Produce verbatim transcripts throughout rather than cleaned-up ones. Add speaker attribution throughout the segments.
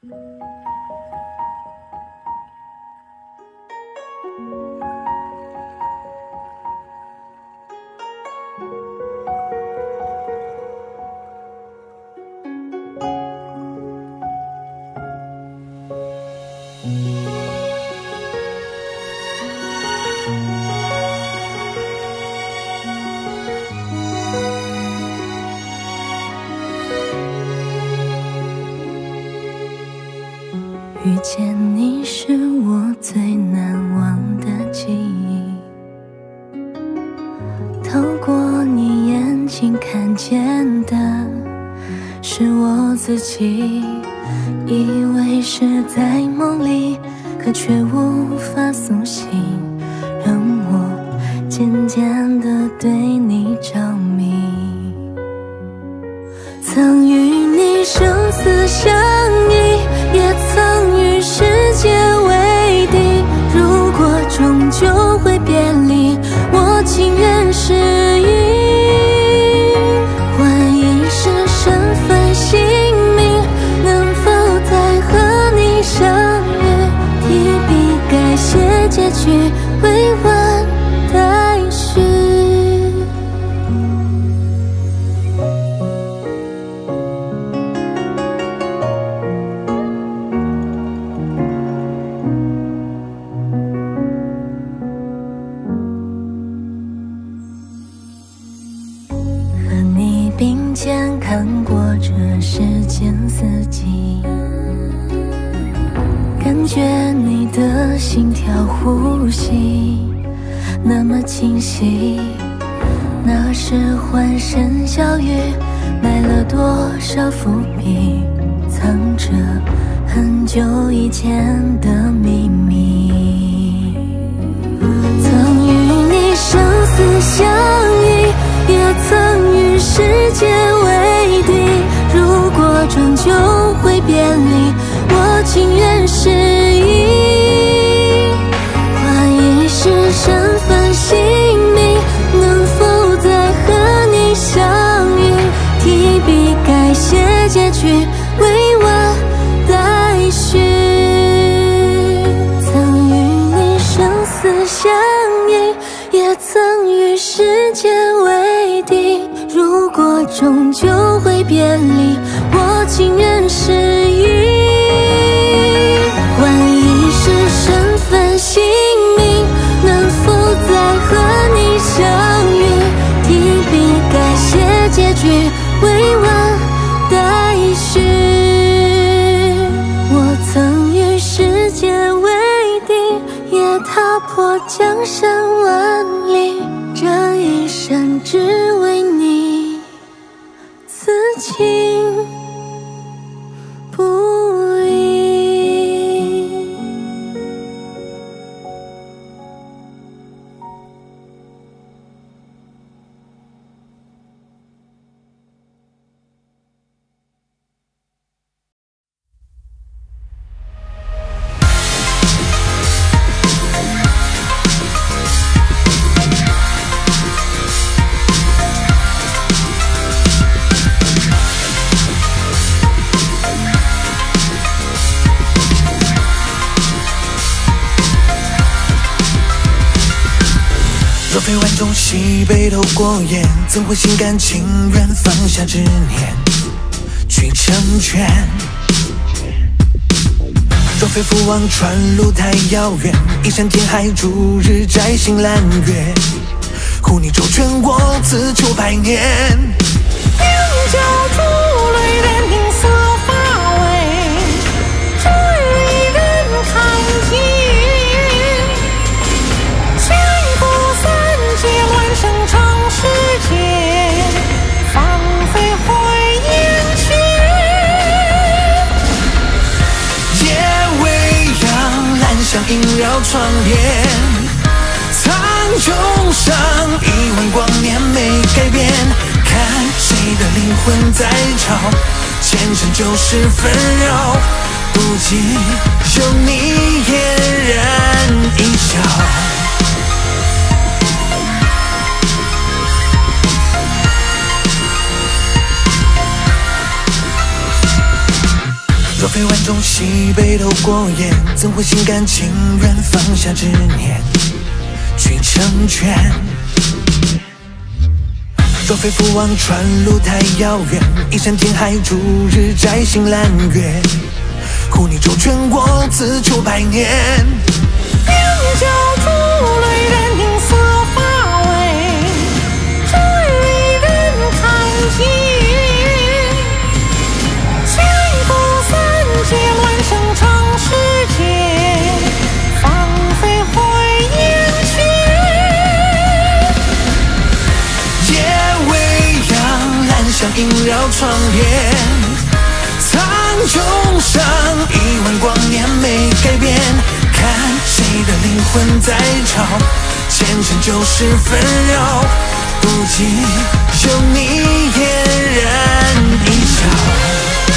Speaker 1: 遇见你是我最难忘的记忆，透过你眼睛看见的是我自己，以为是在梦里，可却无法苏醒，让我渐渐地对你着迷。曾与你生死相依，也曾与世界为敌，如果终究会别离，我情愿失忆，换一世身份姓名，能否再和你相遇，提笔改写结局，未完待续。并肩看过这世间四季，感觉你的心跳呼吸那么清晰。那时欢声笑语，埋了多少伏笔，藏着很久以前的秘密。曾与你生死相依，也曾与世界为敌，如果终究会别离，我情愿失忆，换一世身份姓名，能否再和你相遇，提笔改写结局，未完待续。曾与你生死相依，也曾与世界为敌，如果终究会别离，我情愿失忆，换一世身份姓名，能否再和你相遇，提笔改写结局，未完待续。我曾与世界为敌，也踏破江山万里，这一生只为你，此情不移。
Speaker 2: 若非万众喜悲透过眼，怎会心甘情愿放下执念去成全？若非父王传路太遥远，一山天海逐日摘星揽月，护你周全我自求百年。
Speaker 3: 天教主雷人听色发威，这一人看尽。生长世界，放飞回眼前。
Speaker 2: 夜未央，兰香萦绕窗帘，苍穹上亿万光年没改变。看谁的灵魂在吵，前尘旧事纷扰，不及有你嫣然一笑。若非万种喜悲都过眼，怎会心甘情愿放下执念去成全？若非父王传路太遥远，一山天海逐日摘星揽月，护你周全国，自求百年。
Speaker 3: 两脚珠泪人听色发尾，这里人看见。下一个三界乱生长世界，芳菲回眼前。
Speaker 2: 夜未央，兰香萦绕窗帘，苍穹上亿万光年没改变。看谁的灵魂在吵，前尘旧事纷扰，不及有你嫣然一笑。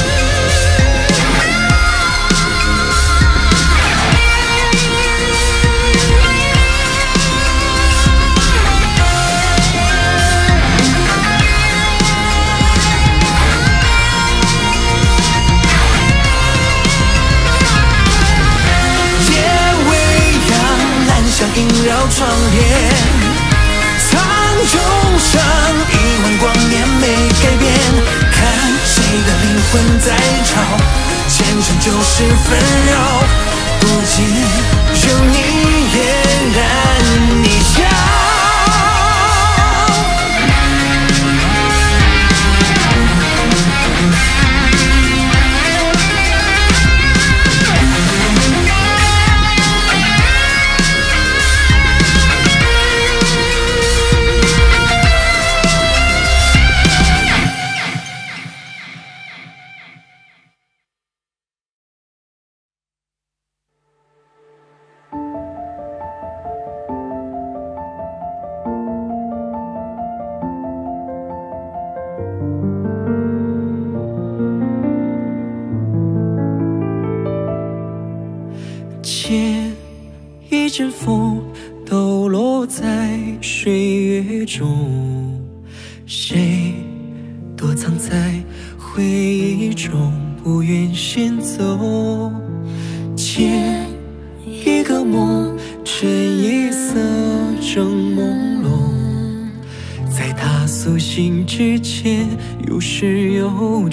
Speaker 2: 萦绕窗帘，苍穹上亿万光年没改变。看谁的灵魂在吵，前尘旧事纷扰，不及有你嫣然一笑。
Speaker 4: 借一阵风，抖落在水月中，谁躲藏在回忆中，不愿先走。借一个梦，趁夜色正朦胧，在他苏醒之前，有始有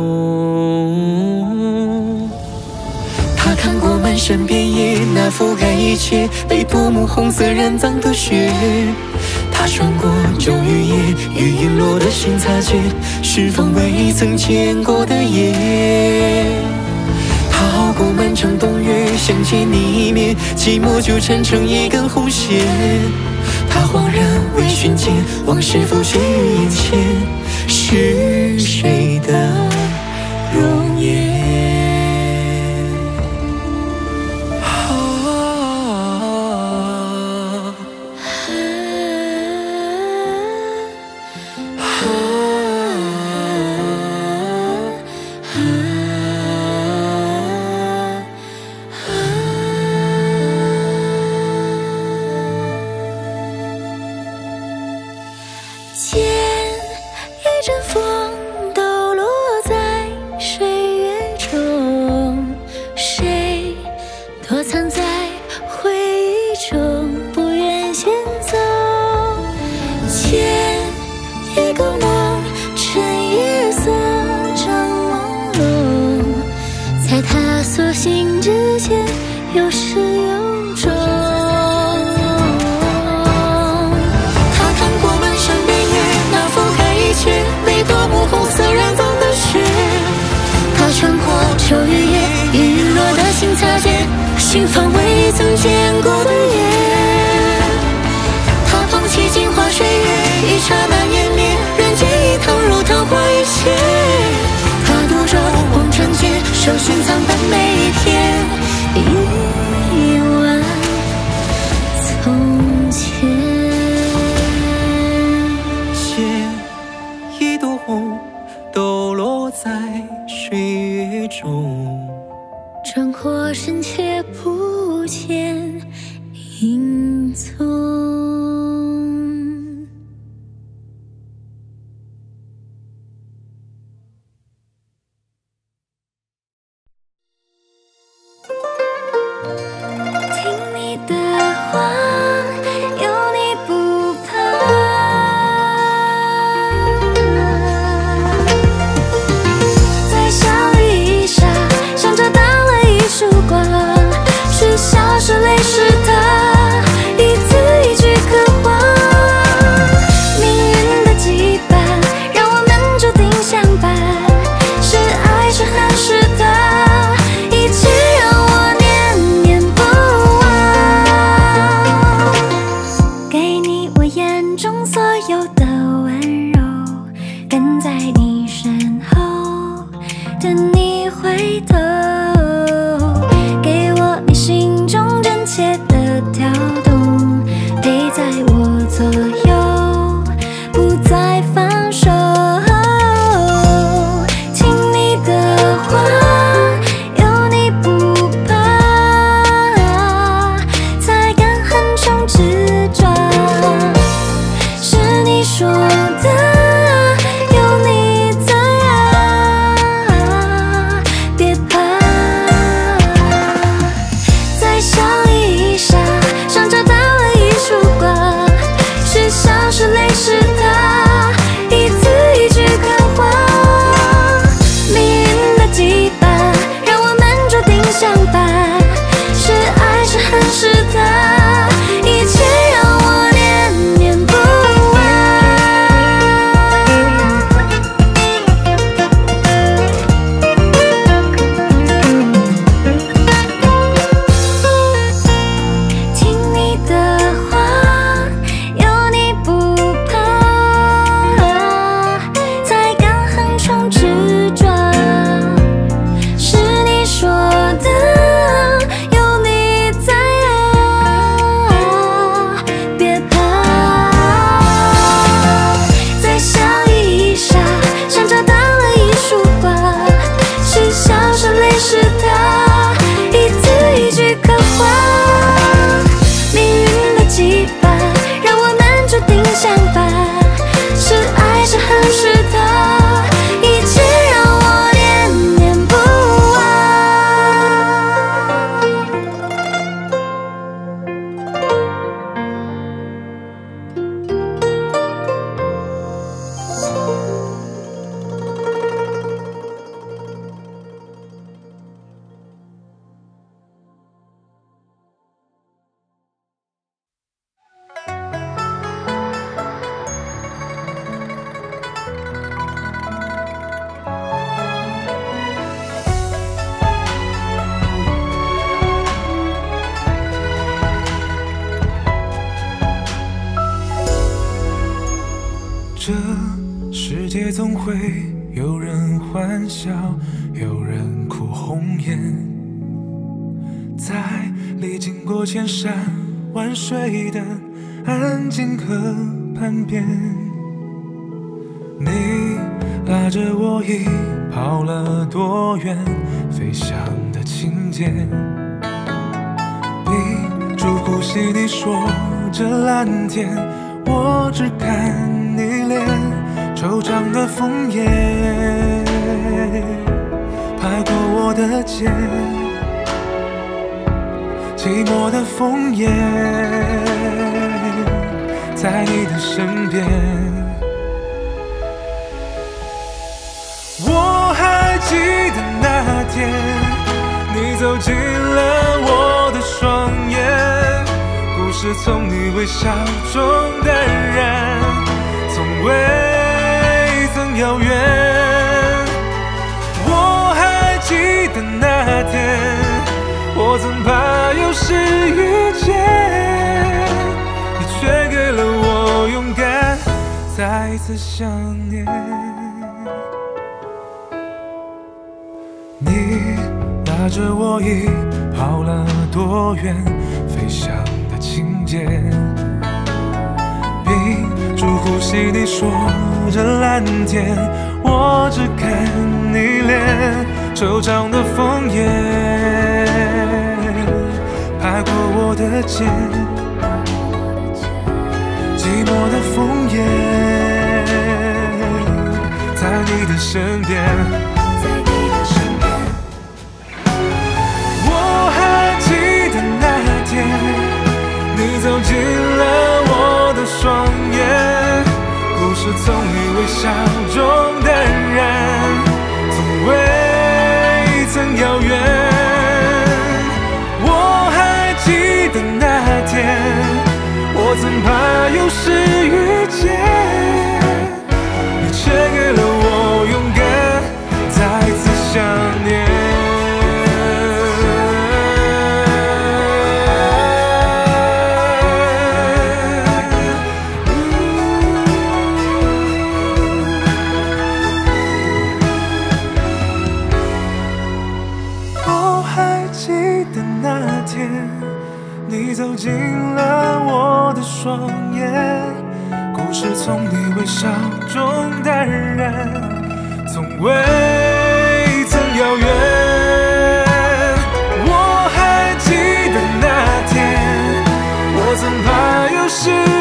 Speaker 4: 终。他看过满山遍野，那覆盖一切被夺目红色染脏的雪。他穿过旧雨夜，与陨落的心擦肩，是否未曾见过的夜？他熬过漫长冬月，想见你一面，寂寞就缠成一根红线。他恍然微醺间，往事浮现于眼前，是谁的容颜？
Speaker 1: 见一阵风，抖落在水月中，谁躲藏在回忆中，不愿先走。见一个梦，趁夜色正朦胧，在他苏醒之前，有始有终。被夺目红色染脏的雪，他穿过秋雨夜，与陨落的心擦肩，寻访未曾见过的夜。他放弃镜花水月，一刹那湮灭，人间一趟如昙花一现。他独守红尘间，守寻藏的每一天，一万从前。
Speaker 4: 抖落在水月中，
Speaker 1: 转过身却不见影踪。 等你回头，给我你心中真切的跳动，陪在我左右，不再放手。听你的话，有你不怕，才敢横冲直撞。是你说的，有你在啊，别怕。再笑一下，像找到了一束光，是笑是泪是他，一字一句刻画。命运的羁绊，让我们注定相伴，是爱是恨是他，一切让我念念不忘。听你的话，有你不怕，才敢横冲直撞。是你说的，有你在啊，别怕。再笑一下，像找到了一束光，是笑是泪是他，一字一句刻画。命运的羁绊，让我们注定相伴，是爱是恨是他，一切让我念念不忘。
Speaker 2: 这世界总会有人欢笑，有人哭红颜，在历经过千山万水的安静河畔边，你拉着我已跑了多远，飞翔的情节，屏住呼吸，你说这蓝天，我只看你脸，惆怅的枫叶拍过我的肩，寂寞的枫叶在你的身边。我还记得那天，你走进了我的双眼，故事从你微笑中淡然，从未曾遥远。我还记得那天，我曾怕有时遇见，你却给了我勇敢，再次想念。你拉着我已跑了多远，飞翔的情节，屏住呼吸，你说这蓝天，我只看你脸，惆怅的枫叶拍过我的肩，寂寞的枫叶在你的身边。你走进了我的双眼，故事从你微笑中淡然，从未曾遥远。我还记得那天，我曾怕有时遇见，你却给了我勇敢，再次想念。 得那天，你走进了我的双眼，故事从你微笑中淡然，从未曾遥远。我还记得那天，我曾怕有时